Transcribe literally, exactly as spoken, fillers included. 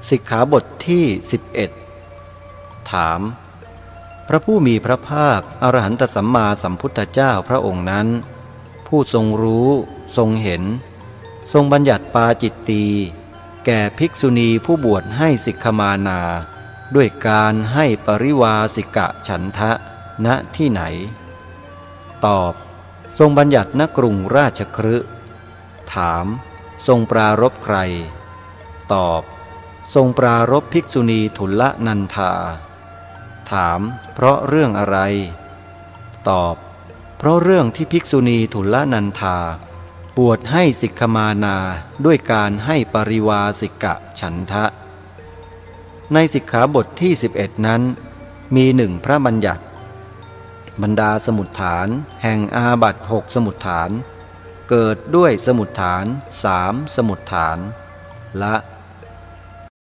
สิกขาบทที่สิบเอ็ดถามพระผู้มีพระภาคอรหันตสัมมาสัมพุทธเจ้าพระองค์นั้นผู้ทรงรู้ทรงเห็นทรงบัญญัติปาจิตตีแก่ภิกษุณีผู้บวชให้สิกขมานาด้วยการให้ปริวาสิกะฉันทะณที่ไหนตอบทรงบัญญัติณกรุงราชคฤห์ถามทรงปรารภใครตอบทรงปรารภภิกษุณีทุลนันธาถามเพราะเรื่องอะไรตอบเพราะเรื่องที่ภิกษุณีทุลนันธาบวชให้สิกขมานาด้วยการให้ปริวาสิกะฉันทะในสิกขาบทที่สิบเอ็ดนั้นมีหนึ่งพระบัญญัติบรรดาสมุฏฐานแห่งอาบัติหกสมุฏฐานเกิดด้วยสมุฏฐานสามสมุฏฐานละ